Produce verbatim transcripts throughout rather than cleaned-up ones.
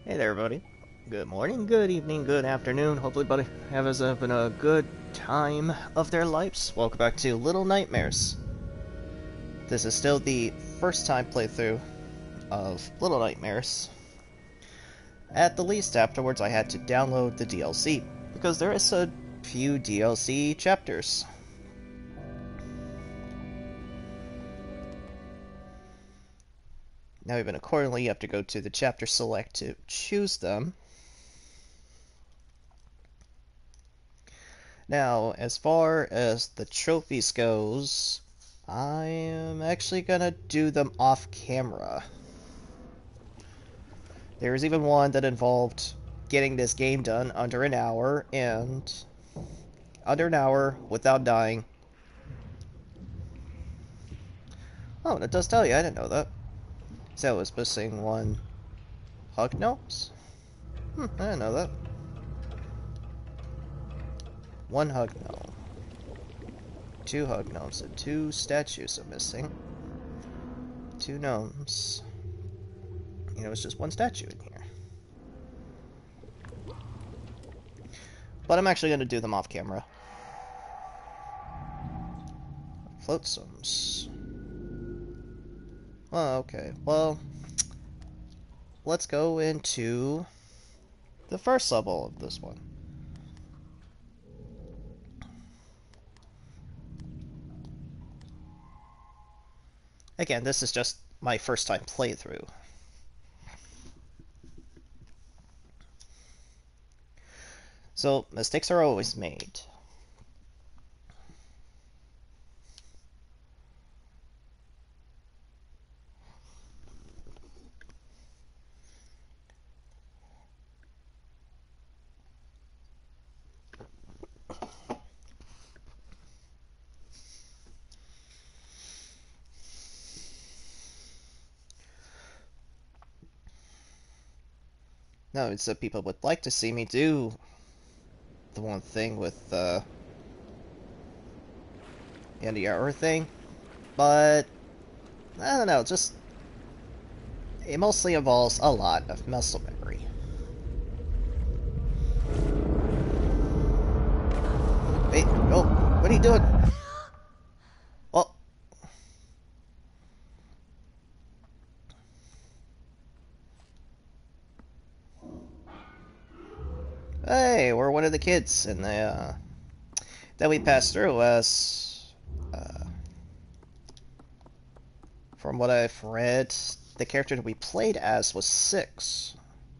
Hey there, everybody. Good morning, good evening, good afternoon. Hopefully, everybody has having a good time of their lives. Welcome back to Little Nightmares. This is still the first time playthrough of Little Nightmares. At the least, afterwards, I had to download the D L C because there is a few D L C chapters. Now, even accordingly, you have to go to the chapter select to choose them. Now, as far as the trophies goes, I am actually gonna do them off camera. There was even one that involved getting this game done under an hour, and under an hour without dying. Oh, and it does tell you, I didn't know that. So it was missing one hug gnomes? Hmm, I didn't know that. One hug gnome. Two hug gnomes, and two statues are missing. Two gnomes. You know, it's just one statue in here. But I'm actually going to do them off camera. Floatsomes. Oh, okay. Well, let's go into the first level of this one. Again, this is just my first time playthrough. So, mistakes are always made. No, it's that people would like to see me do the one thing with uh, the end of your hour thing, but I don't know, just it mostly involves a lot of muscle memory. Wait, oh, what are you doing? Oh. Hey, we're one of the kids, and they, uh, that we passed through as, uh, from what I've read, the character that we played as was six.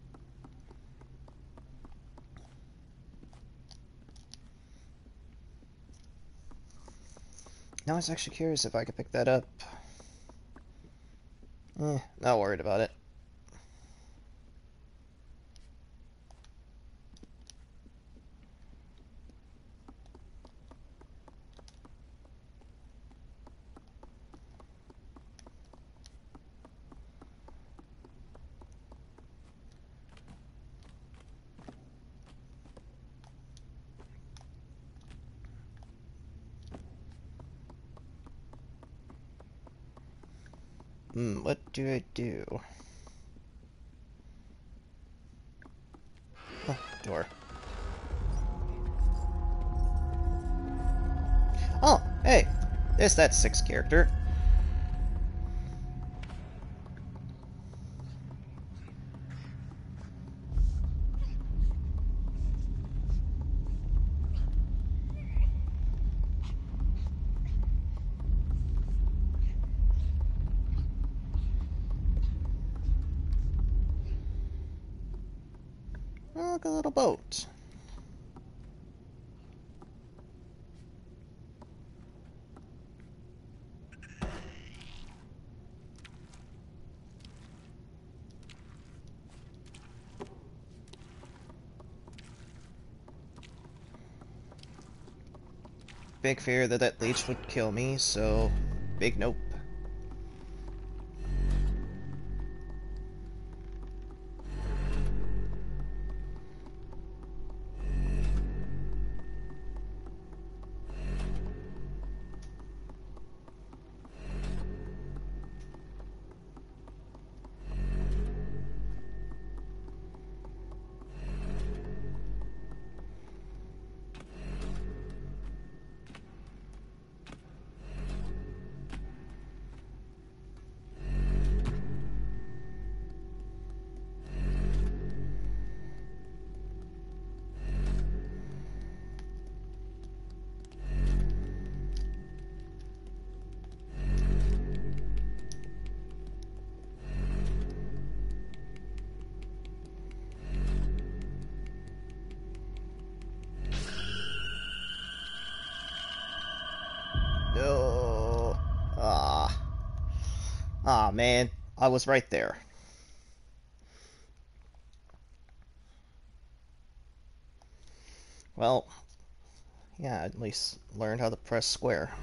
Now I was actually curious if I could pick that up. Eh, not worried about it. Hmm, what do I do? Oh, door. Oh, hey, there's that six character. Oh, look, a little boat. Big fear that that leech would kill me, so big nope. Aw, man. I was right there. Well, yeah, at least learned how to press square.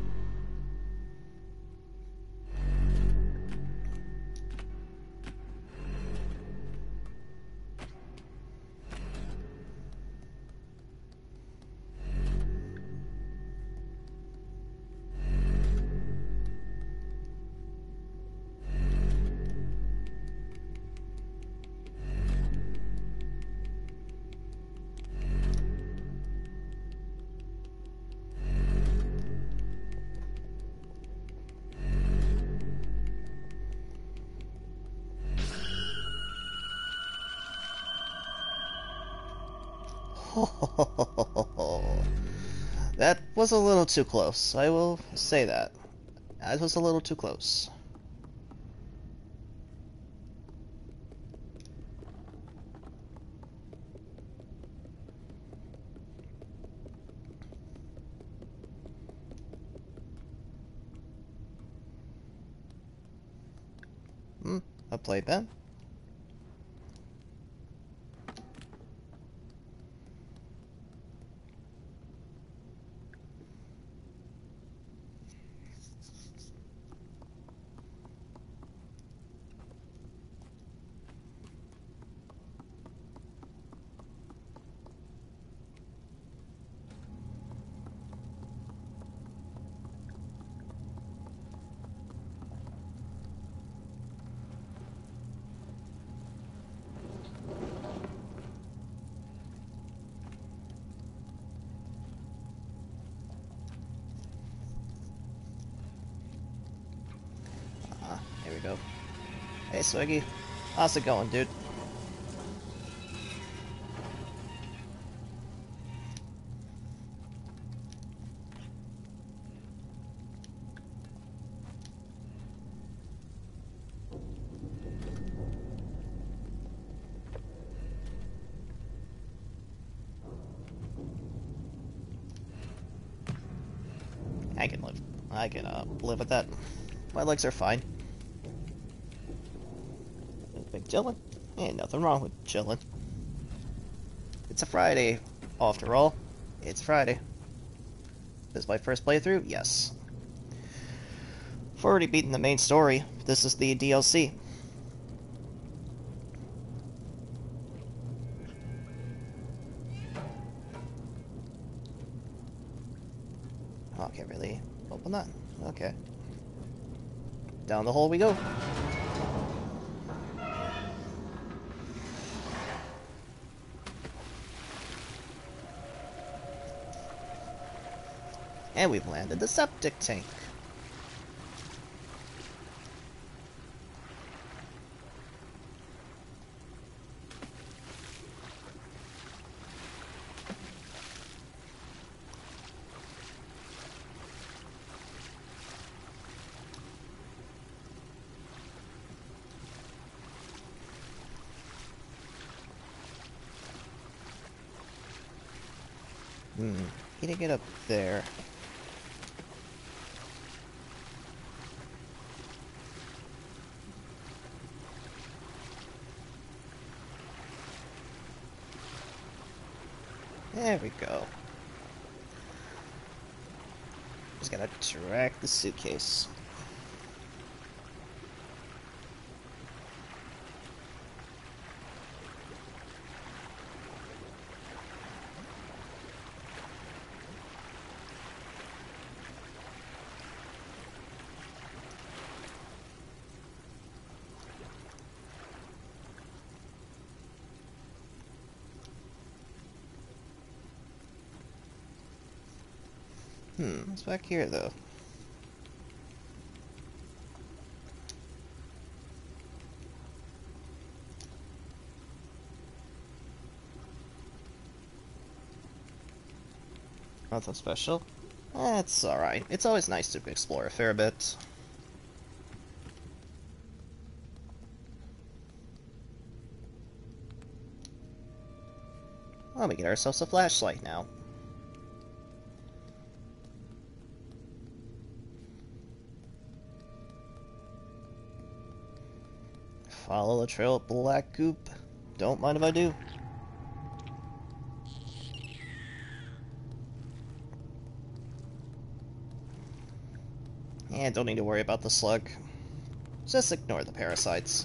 That was a little too close. I will say that. That was a little too close. Hmm, a playpen? Ah, here we go. Hey, Swiggy. How's it going, dude? I can live. I can uh, live with that. My legs are fine. Been chillin'. Ain't nothing wrong with chillin'. It's a Friday, after all. It's Friday. This is my first playthrough? Yes. I've already beaten the main story. This is the D L C. Oh, I can't really open that. Okay. Down the hole we go. And we've landed the septic tank. Hmm, need to get up there. There we go. Just gotta track the suitcase. Hmm, what's back here, though? Nothing special. That's alright. It's always nice to explore a fair bit. Well, we get ourselves a flashlight now. Follow the trail of black goop. Don't mind if I do. And don't need to worry about the slug. Just ignore the parasites.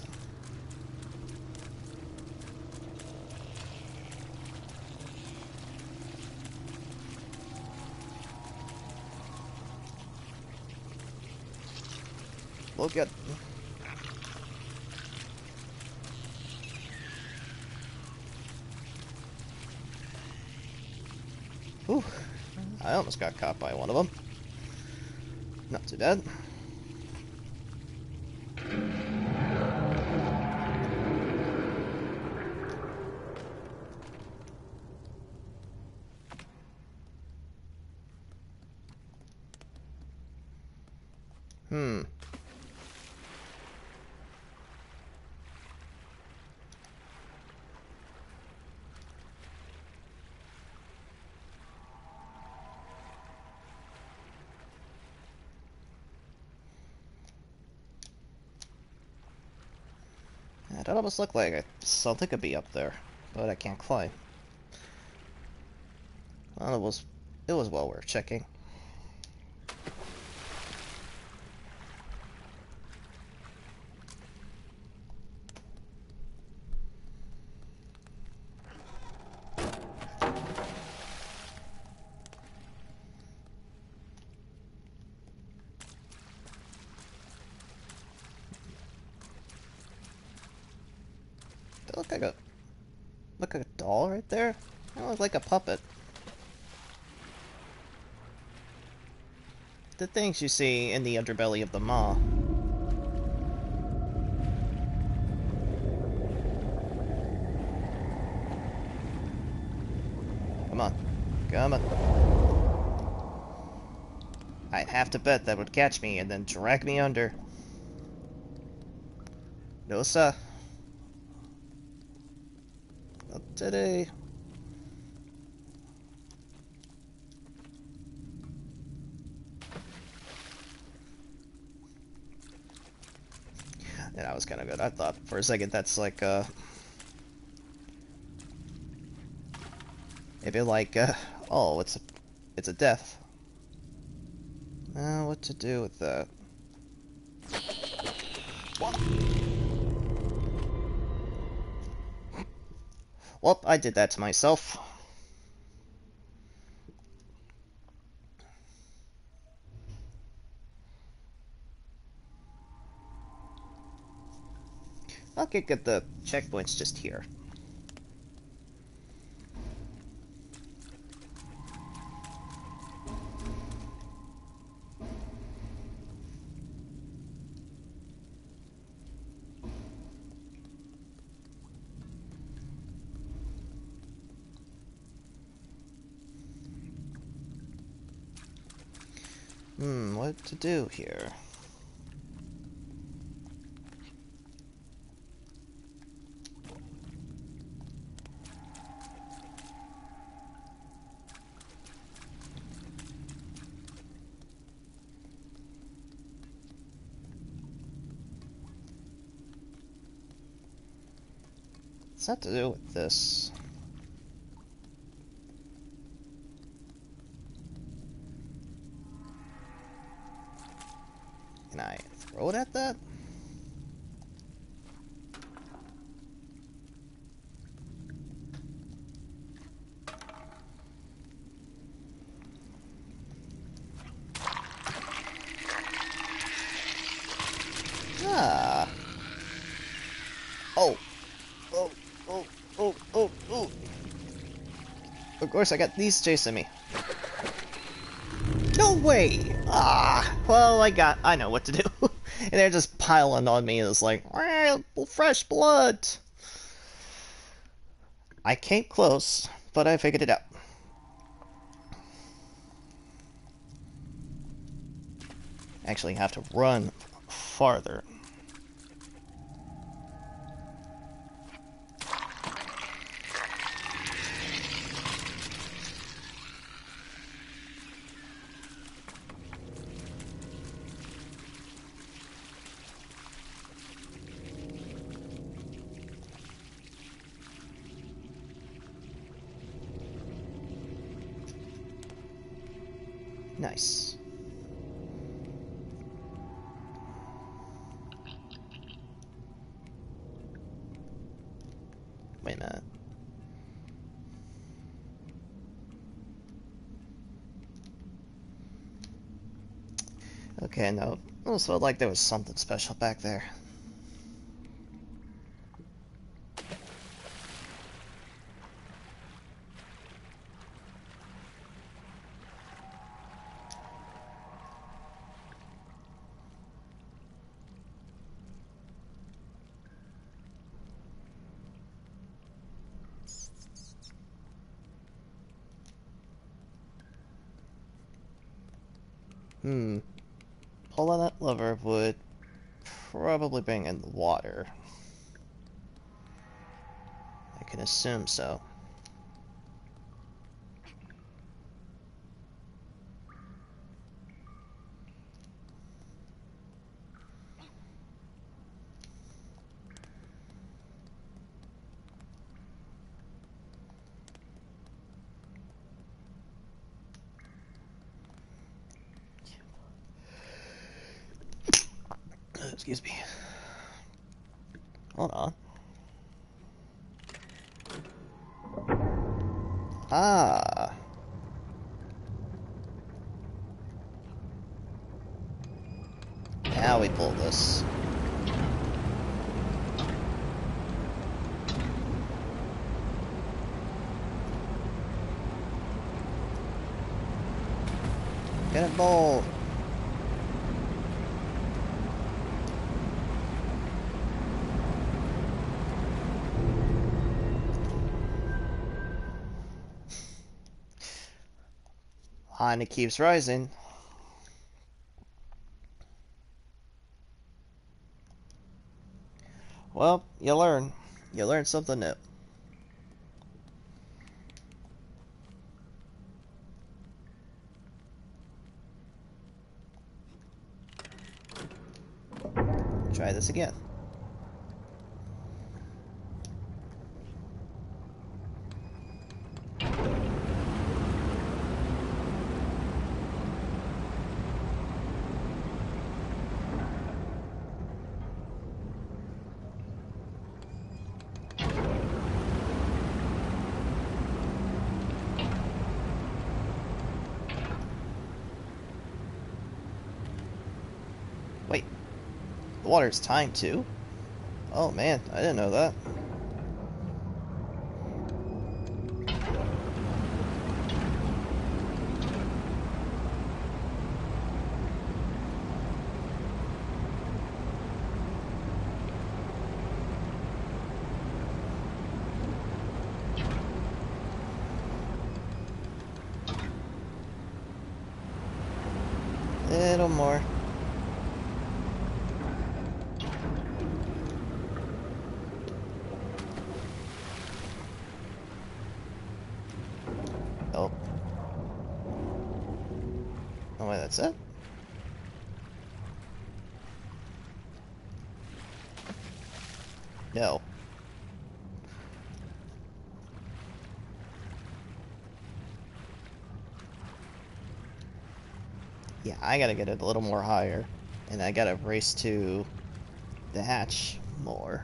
Look at... Whew. I almost got caught by one of them. Not too bad. Hmm. That almost looked like something could be up there, but I can't climb. Well, it was, it was well worth checking. Look like a look like a doll right there. That looks like a puppet. The things you see in the underbelly of the maw. Come on. Come on. I'd have to bet that would catch me and then drag me under. No, sir. Not today. Yeah, that was kind of good. I thought for a second that's like, uh... maybe like, uh... oh, it's a... it's a death. Uh, what to do with that? What? Well, I did that to myself. Okay, get the checkpoints just here. Hmm, what to do here? What's that to do with this? Can I throw it at that? Ah. Oh. Oh, oh, oh, oh, oh. Of course, I got these chasing me. No way! Ah, well, I got, I know what to do. And they're just piling on me, and it's like, well, fresh blood! I came close, but I figured it out. Actually, have to run farther. Nice. Wait a minute. Okay, no. It almost felt like there was something special back there. Hmm. Pulling that lever would probably bring in the water. I can assume so. Excuse me. Hold on. Ah. Now we pull this. Get it, bowl. And it keeps rising. Well, you learn. You learn something new. Try this again. Wait, the water's timed too? Oh man, I didn't know that. Little more. Oh. Oh wait, that's it? No. Yeah, I gotta get it a little more higher. And I gotta race to the hatch more.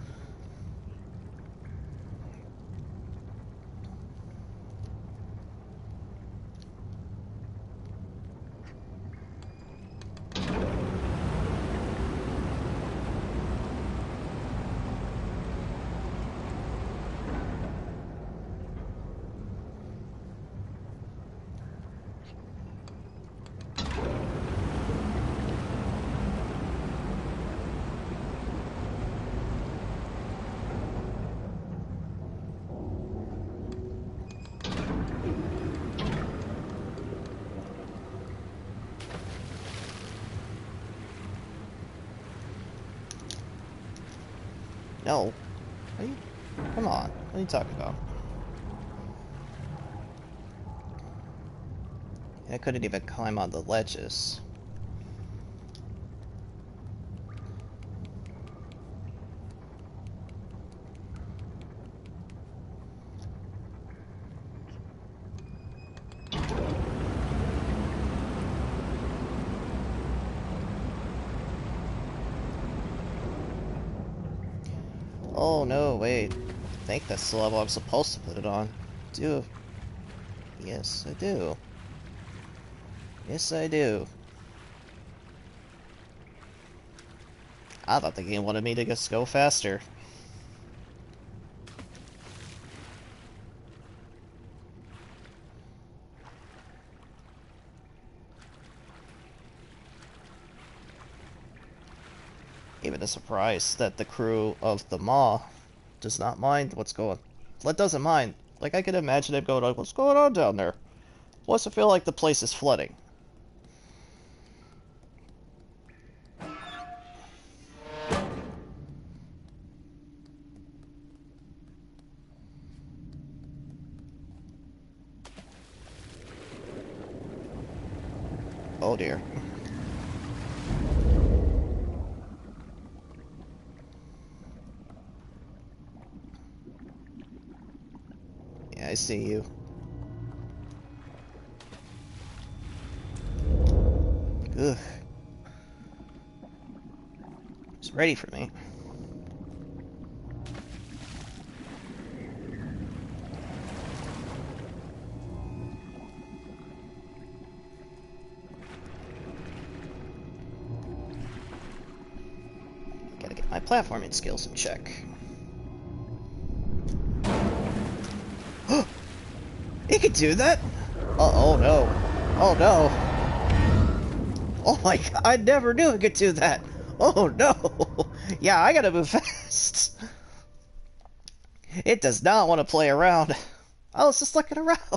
No. What are you... Come on. What are you talking about? I couldn't even climb on the ledges. Oh no, wait. I think that's the level I'm supposed to put it on. Do. Yes, I do. Yes, I do. I thought the game wanted me to just go faster. Even a surprise that the crew of the Maw does not mind what's going. It doesn't mind. Like, I could imagine it going like, what's going on down there? What's it feel like the place is flooding? Oh dear. Yeah, I see you. Ugh. It's ready for me. Gotta get my platforming skills in check. It could do that? Uh oh no. Oh no. Oh my god, I never knew it could do that. Oh no. Yeah, I gotta move fast. It does not want to play around. I was just looking around.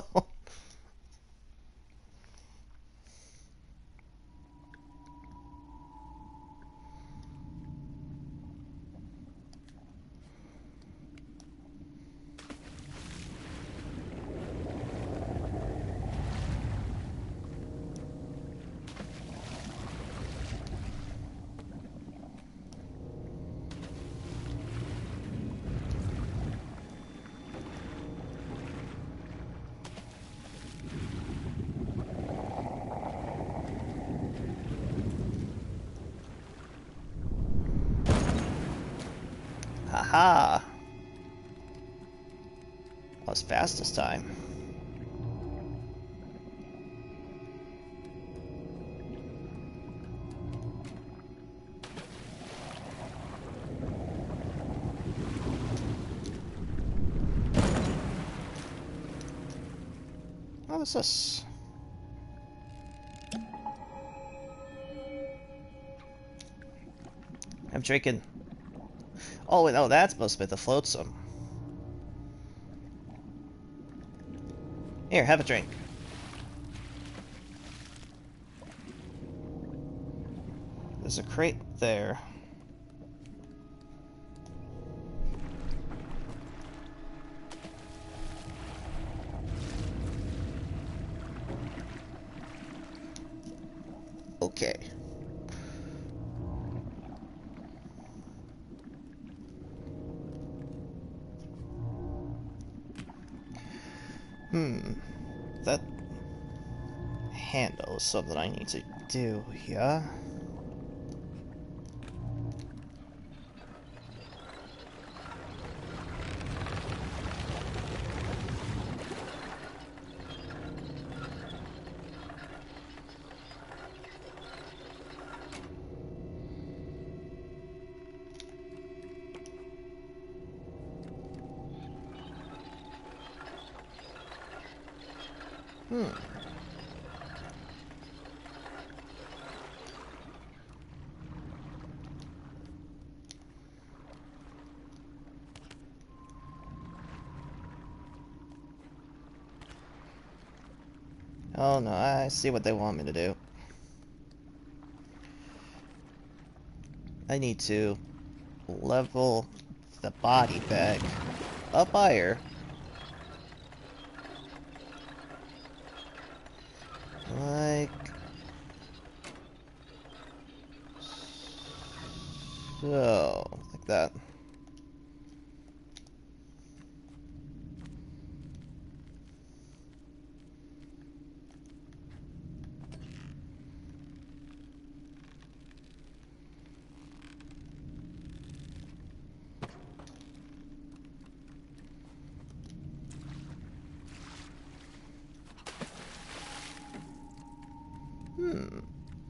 Haha. I was fast this time. What is this? I'm drinking. Oh, wait, no, that's supposed to be the flotsam. Here, have a drink. There's a crate there. Okay. Hmm. That handle is something I need to do, yeah? Hmm. Oh no, I see what they want me to do. I need to level the body back up higher. Like so, like that.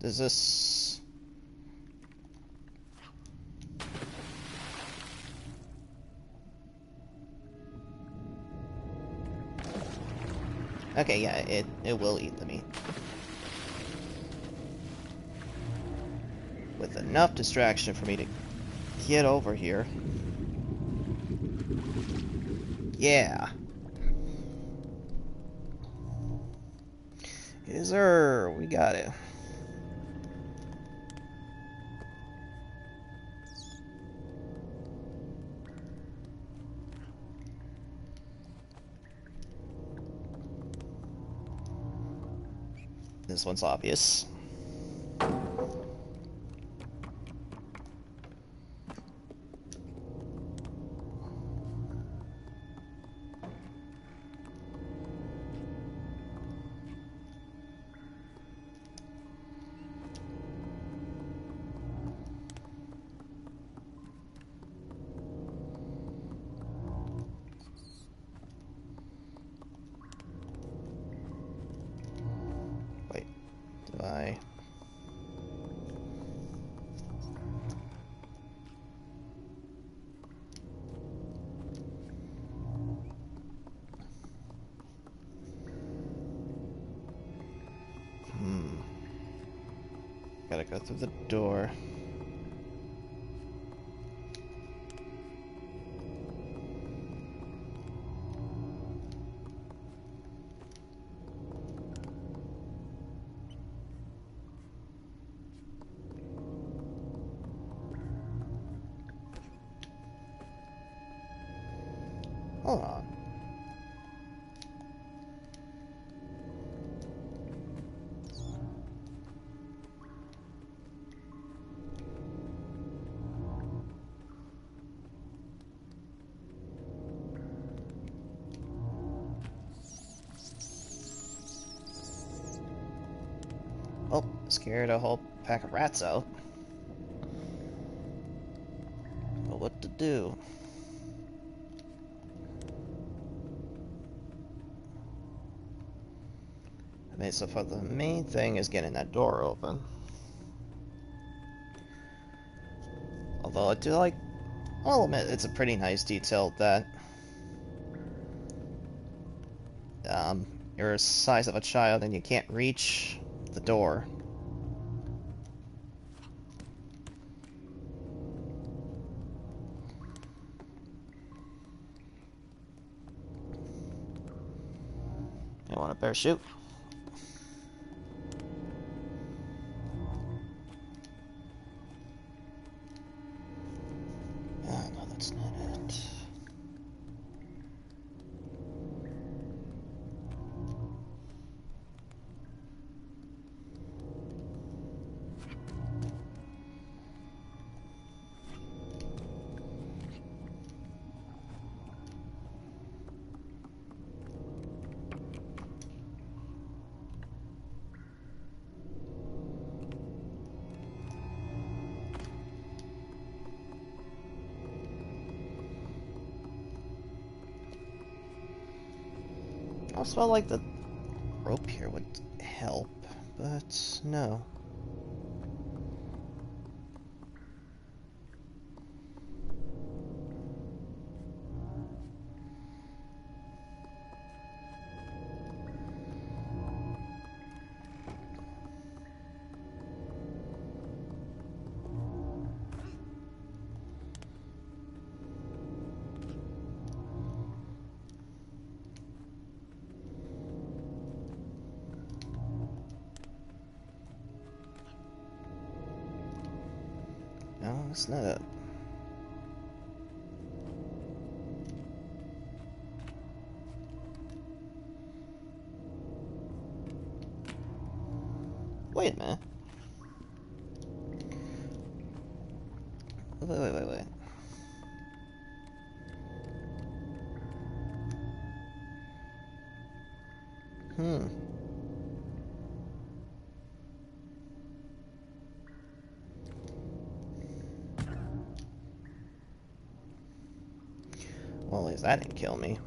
is this? Okay, yeah, it, it will eat the meat. With enough distraction for me to get over here. Yeah. Is there? We got it. This one's obvious. Wait, do I... Hmm. Gotta go through the door. Hold on. Oh, scared a whole pack of rats out. But what to do? I mean, so far the main thing is getting that door open. Although I do like, I'll admit it's a pretty nice detail that um, you're the size of a child and you can't reach the door. You want a parachute? Ah, no, that's not it. I also felt like the rope here would help, but no. No, it's not it. Wait a minute. Wait, wait, wait, wait. Hmm. Well, at least that didn't kill me.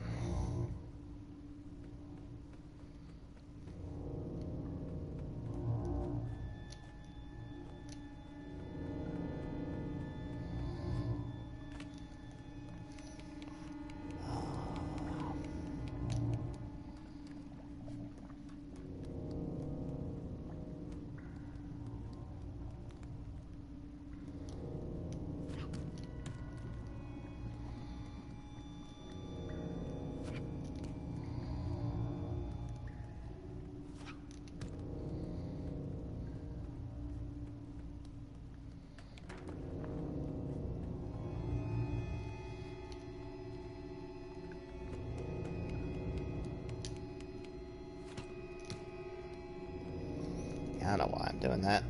Yeah, I don't know why I'm doing that.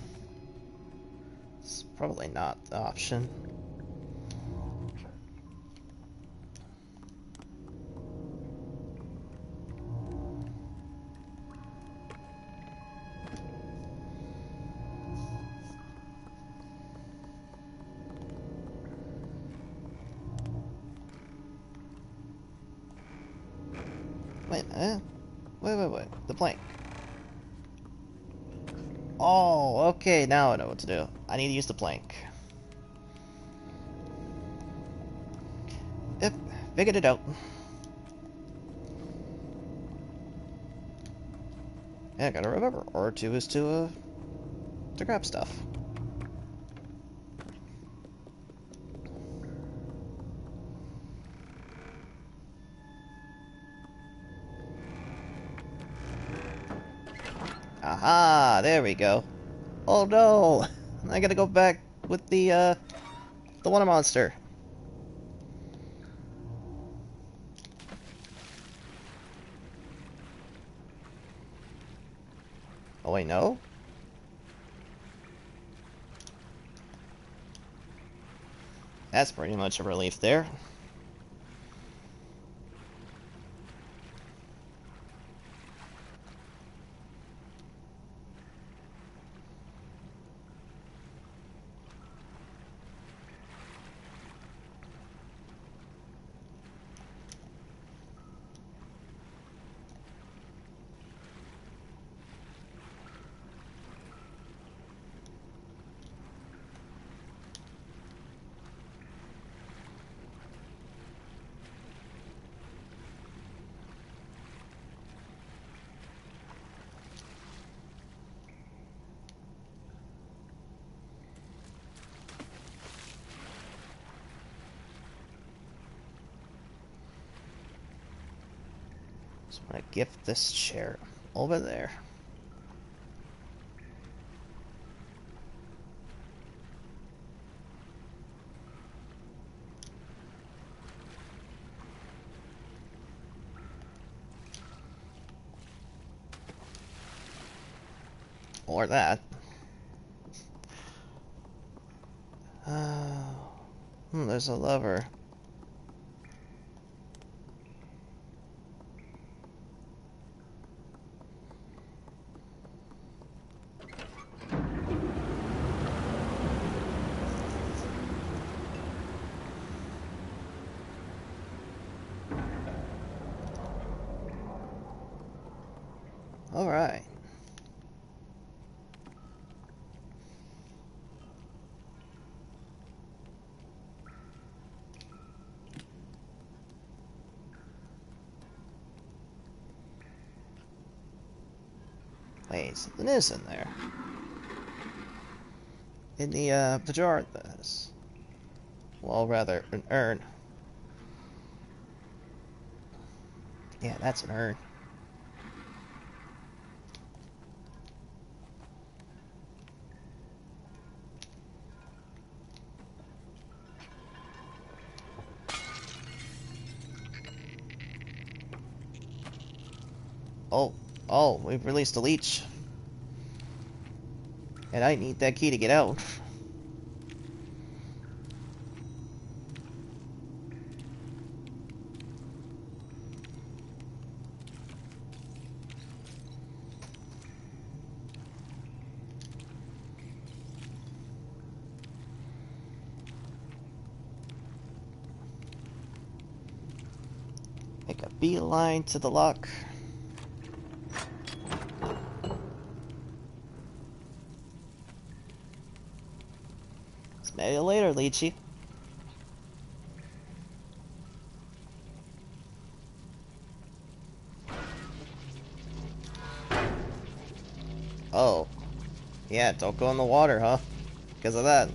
It's probably not the option. Wait a minute. Wait, wait, wait. The plank. Oh, okay, now I know what to do. I need to use the plank. Yep, figured it out. Yeah, I gotta remember. R two is to, uh, to grab stuff. Aha, there we go. Oh no! I gotta go back with the, uh, the water monster. Oh wait, no? That's pretty much a relief there. Just wanna gift this chair over there. Or that. Uh, hmm, there's a lever. Alright. Wait, something is in there. In the, uh, the jar, this. Well, rather, an urn. Yeah, that's an urn. Oh, oh, we've released a leech. And I need that key to get out. Make a beeline to the lock. Smell you later, Lychee. Oh. Yeah, don't go in the water, huh? Because of that.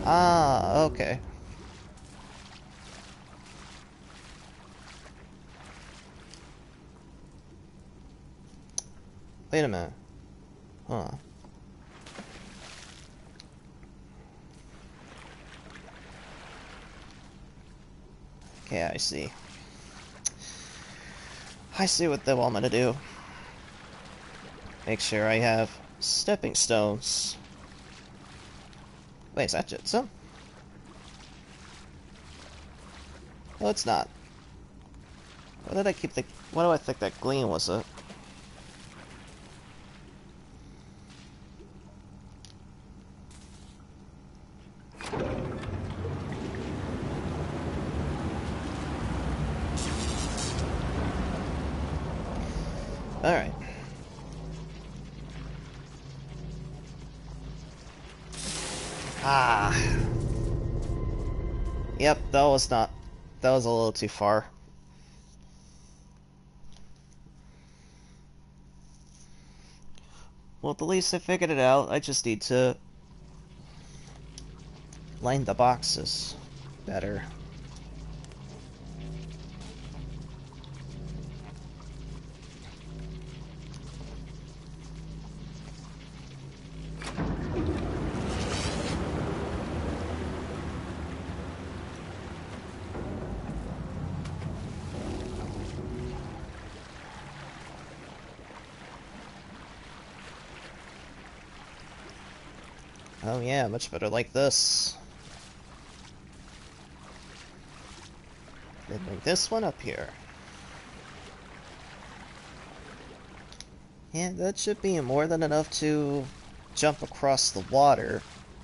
Ah, okay. Wait a minute. Huh. Okay, I see. I see what they want me to do. Make sure I have stepping stones. Wait, is that Jitsu? No, it's not. What did I keep the... What do I think that gleam was it? Alright. Ah. Yep, that was not... That was a little too far. Well, at least I figured it out. I just need to... line the boxes better. Oh yeah, much better like this. Then bring this one up here. Yeah, that should be more than enough to jump across the water.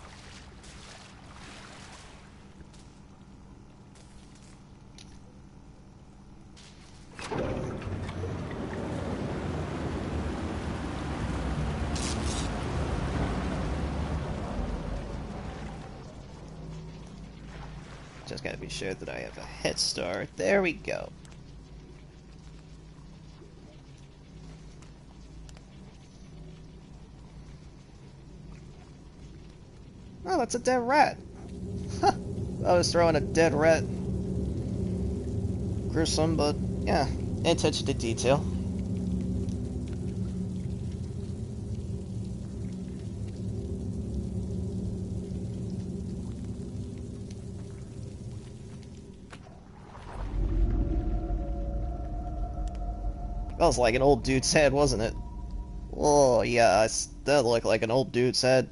Just gotta be sure that I have a head start. There we go. Oh, that's a dead rat. Huh. I was throwing a dead rat. Gruesome, but yeah, attention to detail. That was like an old dude's head, wasn't it? Oh, yeah, that looked like an old dude's head.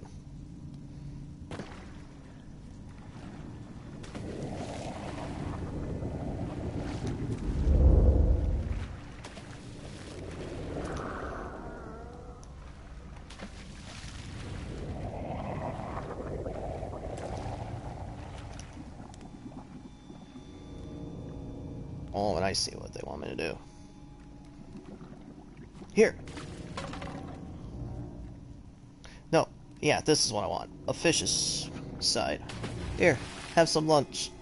Oh, and I see what they want me to do. Here. No, yeah, this is what I want. A fish's side. Here, have some lunch.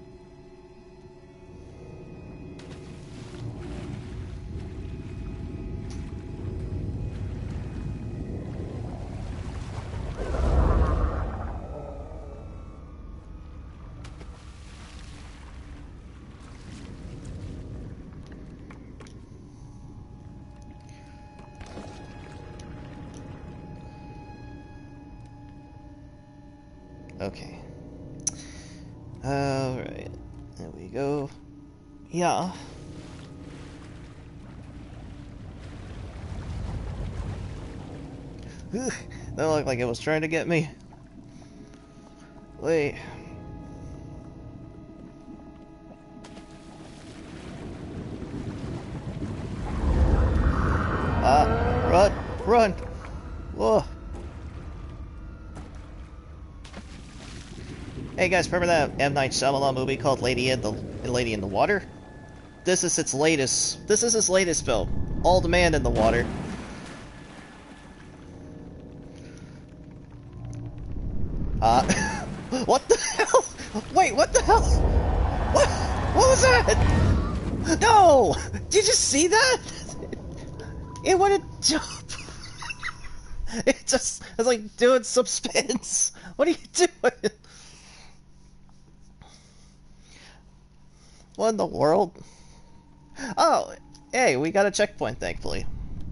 Okay. Alright. There we go. Yeah. That looked like it was trying to get me. Wait. Ah, run, run. Whoa. Hey guys, remember that M. Night Shyamalan movie called Lady in the Lady in the Water? This is its latest. This is its latest film. Old Man in the Water. Uh, what the hell? Wait, what the hell? What? What was that? No! Did you see that? It wouldn't jump. It just, it's like doing some spins. What are you doing? What in the world? Oh, hey, we got a checkpoint, thankfully.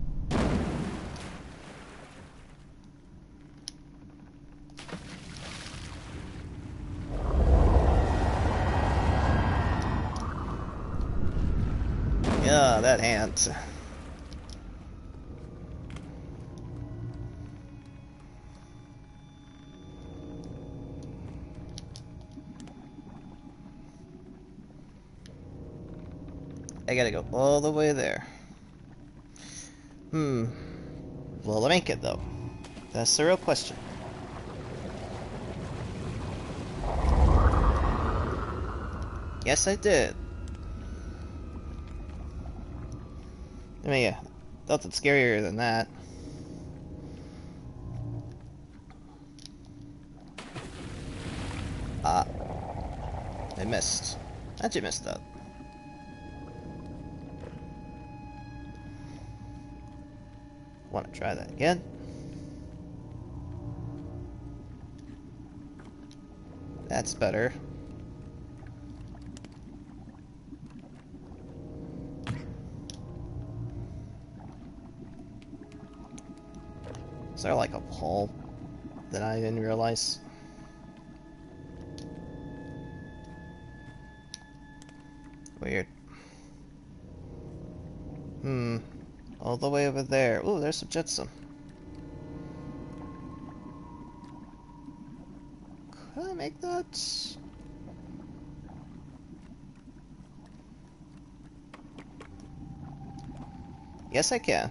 Yeah, that hand. I gotta go all the way there. Hmm. Will I make it, though? That's the real question. Yes, I did. I mean, yeah, nothing scarier than that. Ah. I missed. How'd you miss that? Want to try that again? That's better. Is there like a hole that I didn't realize? Weird. Hmm. All the way over there. Ooh, there's some jetsam. Could I make that? Yes, I can.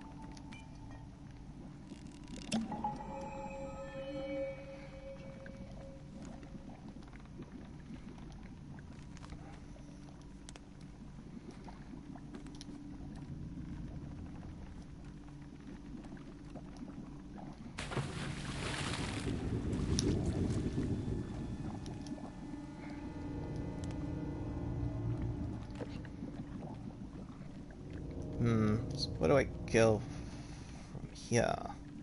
Hmm. So what do I go from here?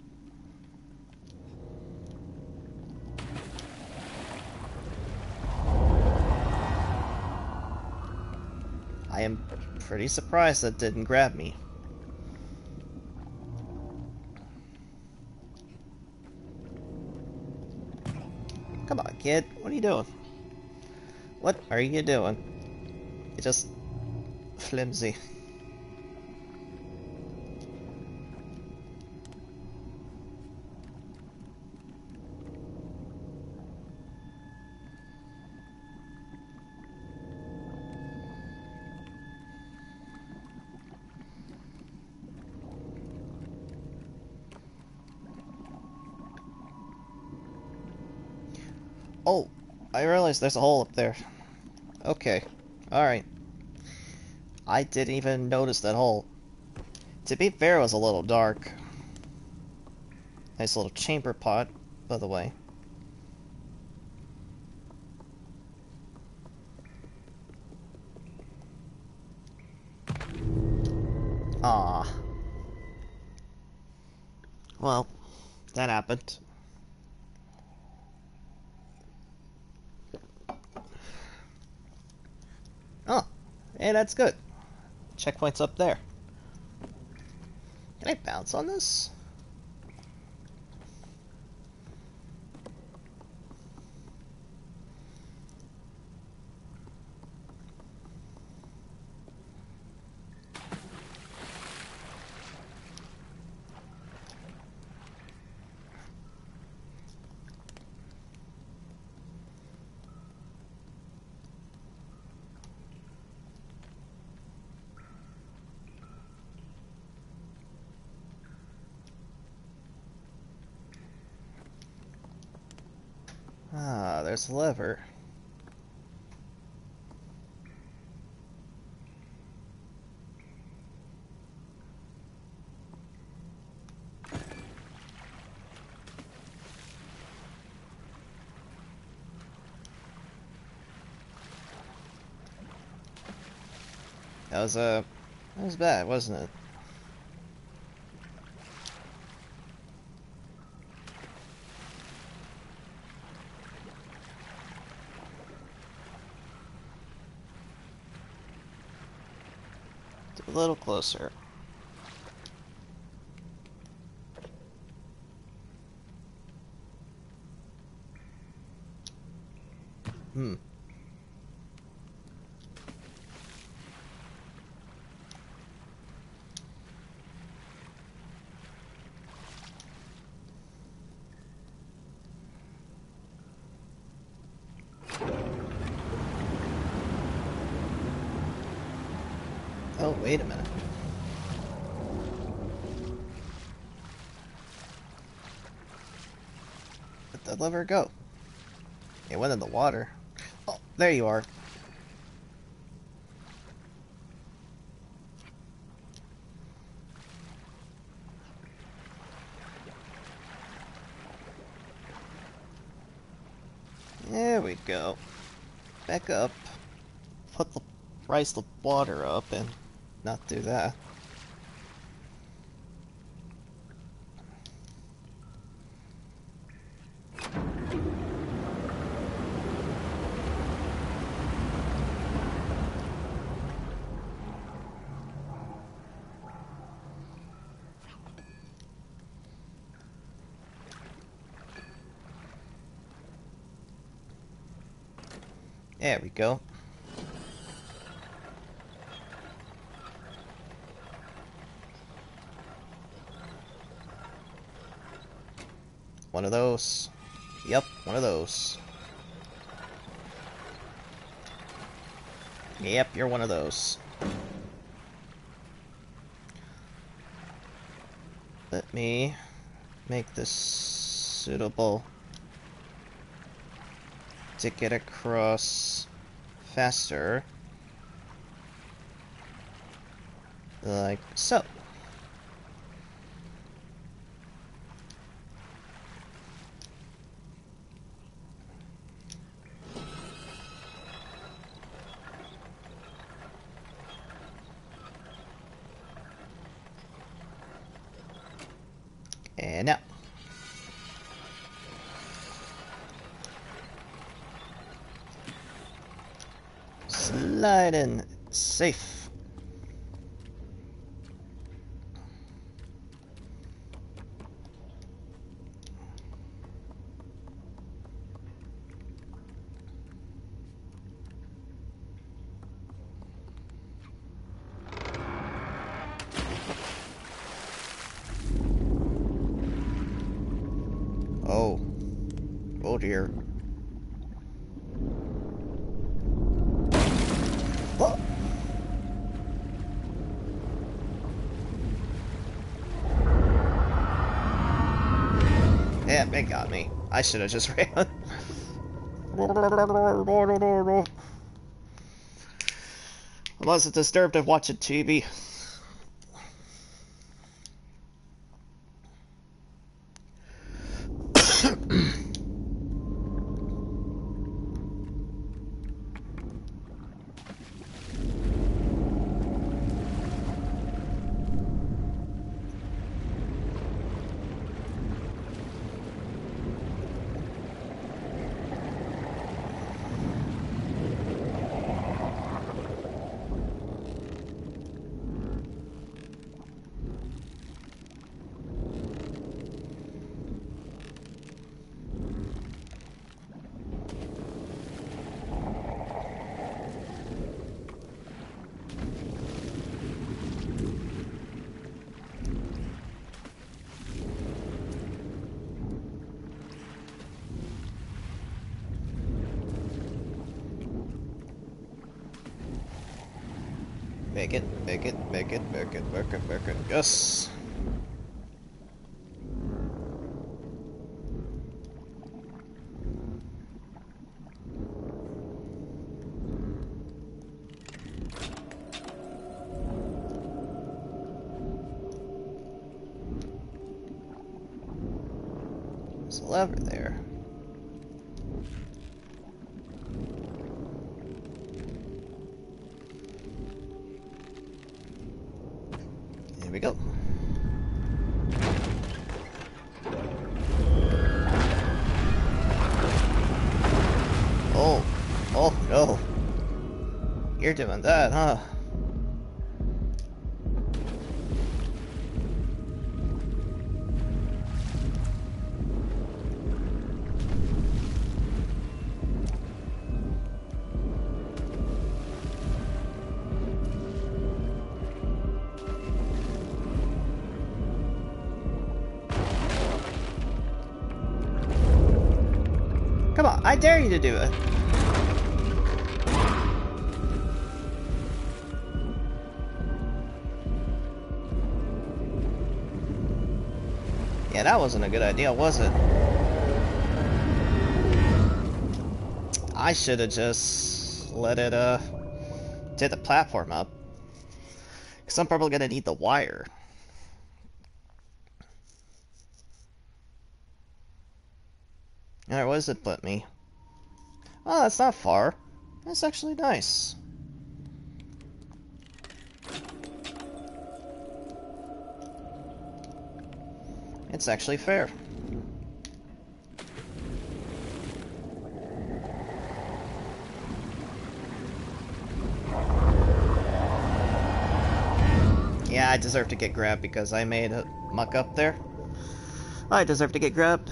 I am pretty surprised that didn't grab me. Come on, kid. What are you doing? What are you doing? You're just flimsy. Oh, I realized there's a hole up there. Okay. Alright. I didn't even notice that hole. To be fair, it was a little dark. Nice little chamber pot, by the way. Ah. Well, that happened. Oh, hey, that's good. Checkpoint's up there. Can I bounce on this? Ah, there's a lever. That was, uh, that was bad, wasn't it? A little closer. Hmm. Oh, wait a minute. Where'd the lever go? It went in the water. Oh, there you are. There we go. Back up. Put the rise the water up and not do that. There we go. One of those. Yep, one of those. Yep, you're one of those. Let me make this suitable to get across faster. Like so. And now. Slide in. Safe. Oh. Oh dear. Oh. Yeah, it got me. I should have just ran. I wasn't disturbed of watching T V. Make it, make it, make it, make it, make it, make it. Yes! There's a lever there. Here we go. Oh, oh no. You're doing that, huh? Come on, I dare you to do it. Yeah, that wasn't a good idea, was it? I should have just let it, uh, did the platform up. Because I'm probably going to need the wire. Alright, what does it put me? Oh, that's not far. That's actually nice. It's actually fair. Yeah, I deserve to get grabbed because I made a muck up there. I deserve to get grabbed.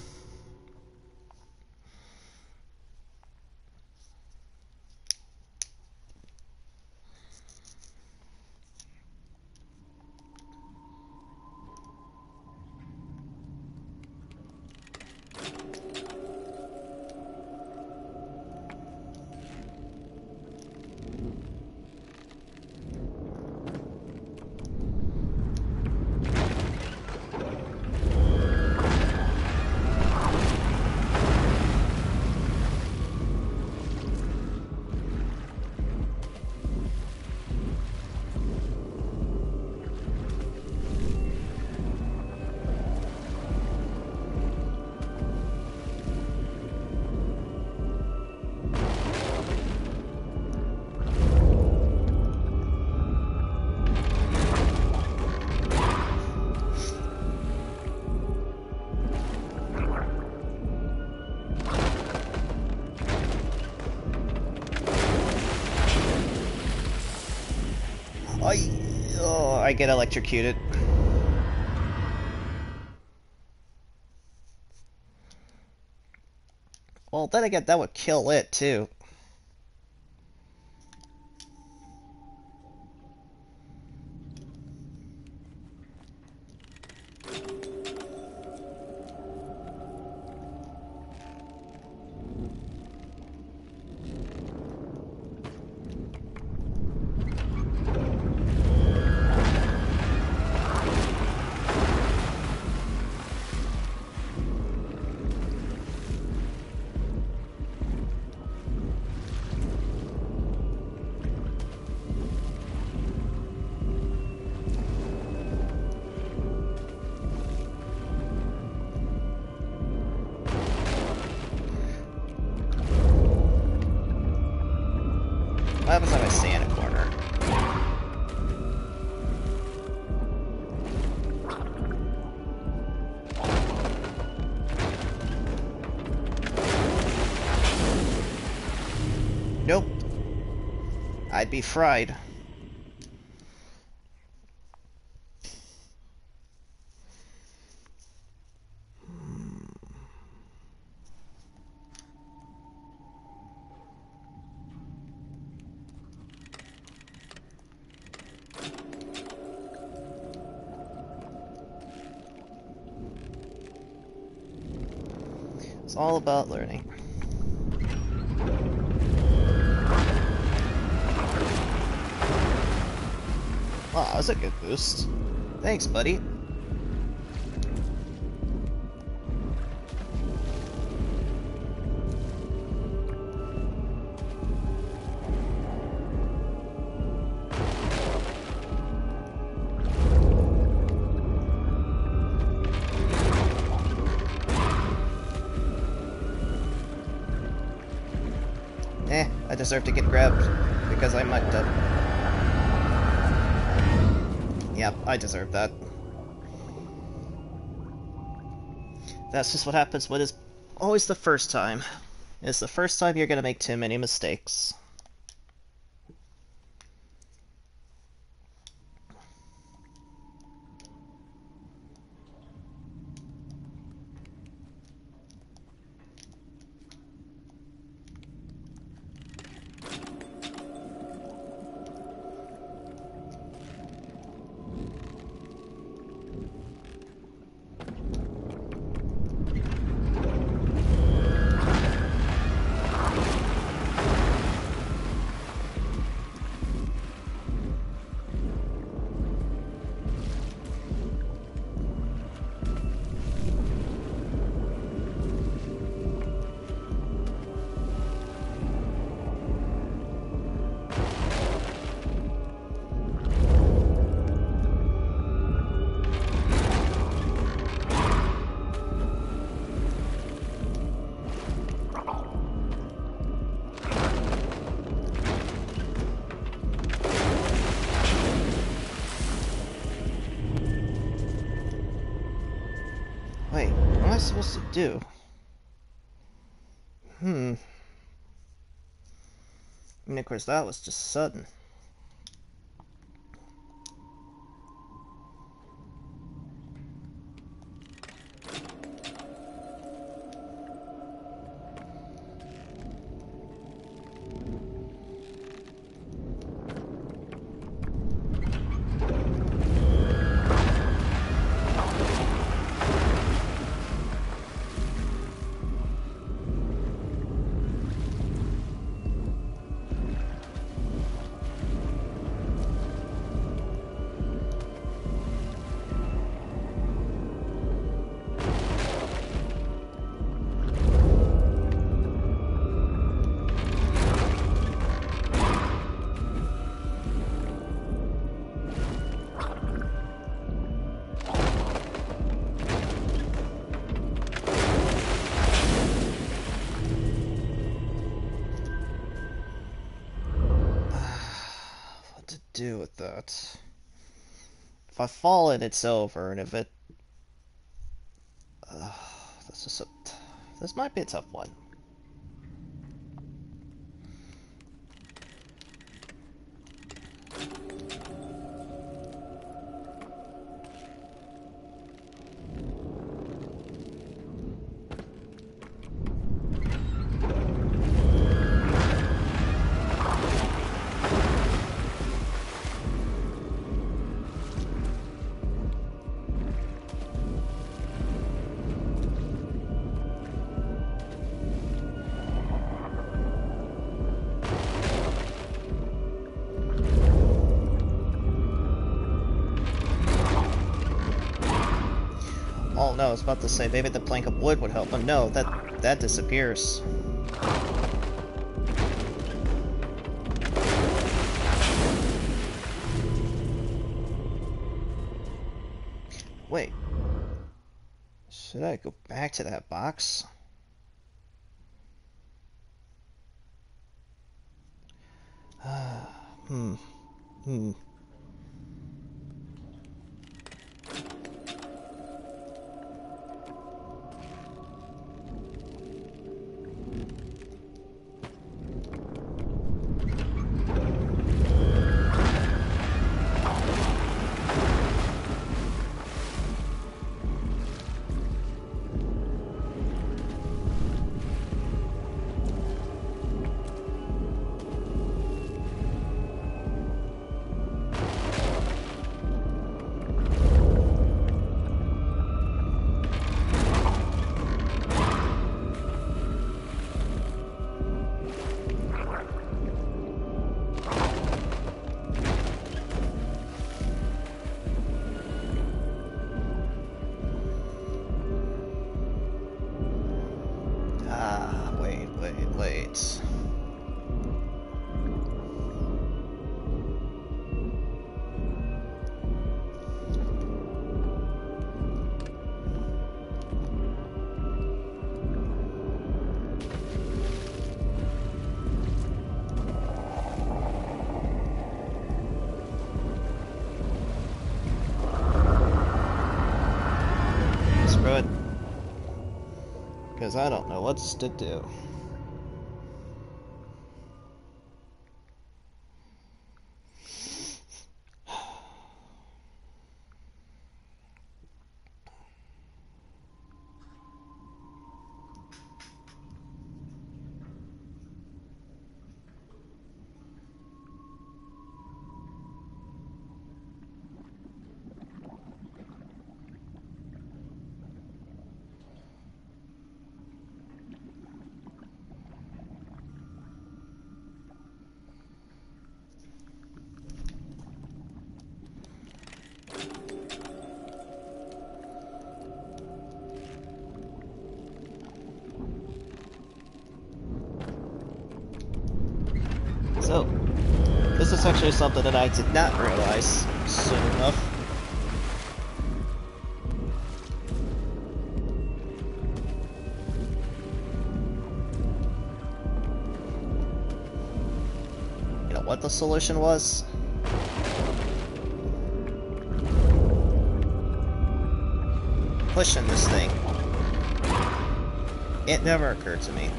I, oh, I get electrocuted. Well, then again, that would kill it, too. What happens if I stay in a corner? Nope. I'd be fried. It's all about learning. Wow, that was a good boost. Thanks, buddy. Eh, I deserve to get grabbed because I mucked up. Yep, I deserve that. That's just what happens when it's always the first time. It's the first time you're gonna make too many mistakes. this supposed to do? Hmm. I mean, of course, that was just sudden. Do with that. If I fall in, it's over, and if it... Uh, this is a... This might be a tough one. Oh no, I was about to say maybe the plank of wood would help, but no, that that disappears. Wait. Should I go back to that box? hmm. Hmm. Because I don't know what's to do. So, this is actually something that I did not realize soon enough. You know what the solution was? Pushing this thing. It never occurred to me.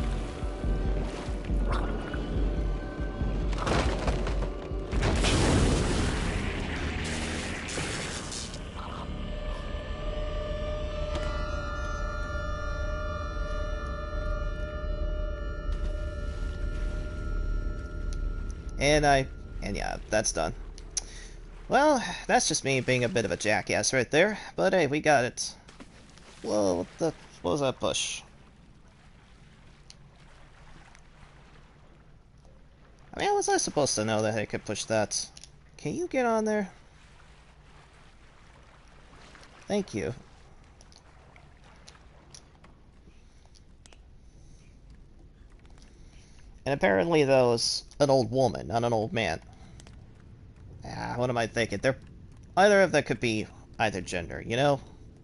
And I... and yeah, that's done. Well, that's just me being a bit of a jackass right there. But hey, we got it. Whoa, what the... what was that push? I mean, how was I supposed to know that I could push that? Can you get on there? Thank you. And apparently that was an old woman, not an old man. Ah, what am I thinking? They're... either of them could be either gender, you know?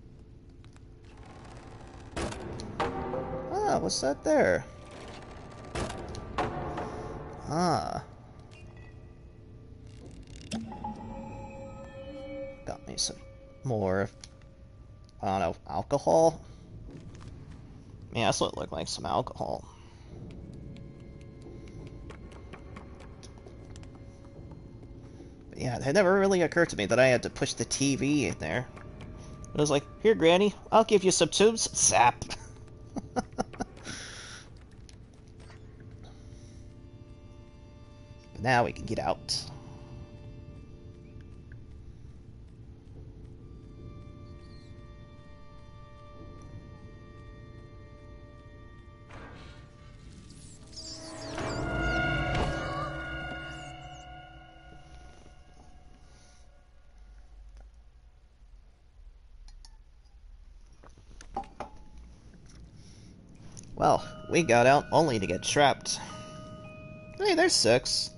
Ah, what's that there? Ah. Got me some more, I don't know, alcohol? Yeah, that's what it looked like, some alcohol. But yeah, it never really occurred to me that I had to push the T V in there. It was like, here, Granny, I'll give you some tubes. Zap! But now we can get out. Well, we got out only to get trapped. Hey, there's six.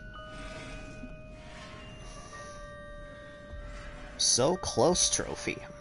So close trophy.